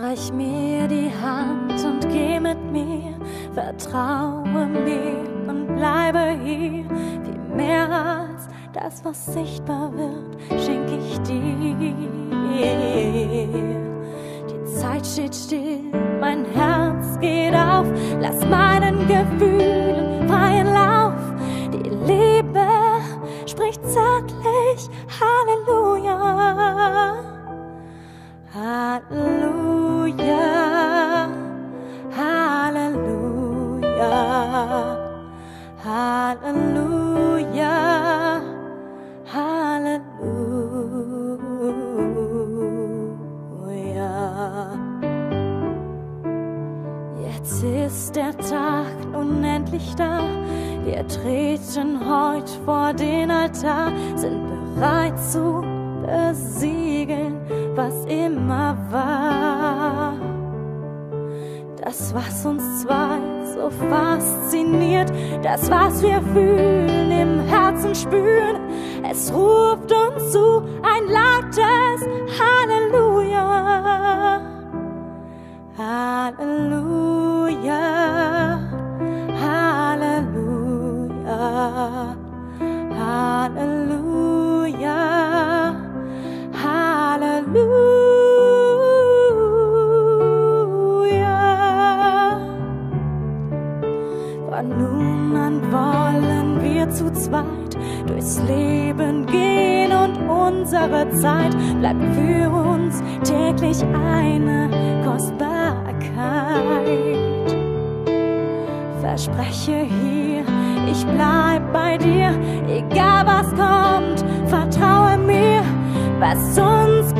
Reich mir die Hand und geh mit mir, vertraue mir und bleibe hier. Viel mehr als das, was sichtbar wird, schenk ich dir. Die Zeit steht still, mein Herz geht auf, lass meinen Gefühlen freien Lauf. Die Liebe spricht zärtlich, Halleluja. Halleluja, Halleluja, Halleluja, Halleluja. Jetzt ist der Tag nun endlich da. Wir treten heute vor den Altar, sind bereit zu besiegeln, was immer war. Das, was uns zwei so fasziniert, das, was wir fühlen, im Herzen spüren, es ruft uns zu, ein lautes Halleluja. Halleluja, Halleluja, Halleluja, Halleluja. Von nun an wollen wir zu zweit durchs Leben gehen und unsere Zeit bleibt für uns täglich eine Kostbarkeit. Verspreche hier, ich bleib bei dir, egal was kommt, vertraue mir, was uns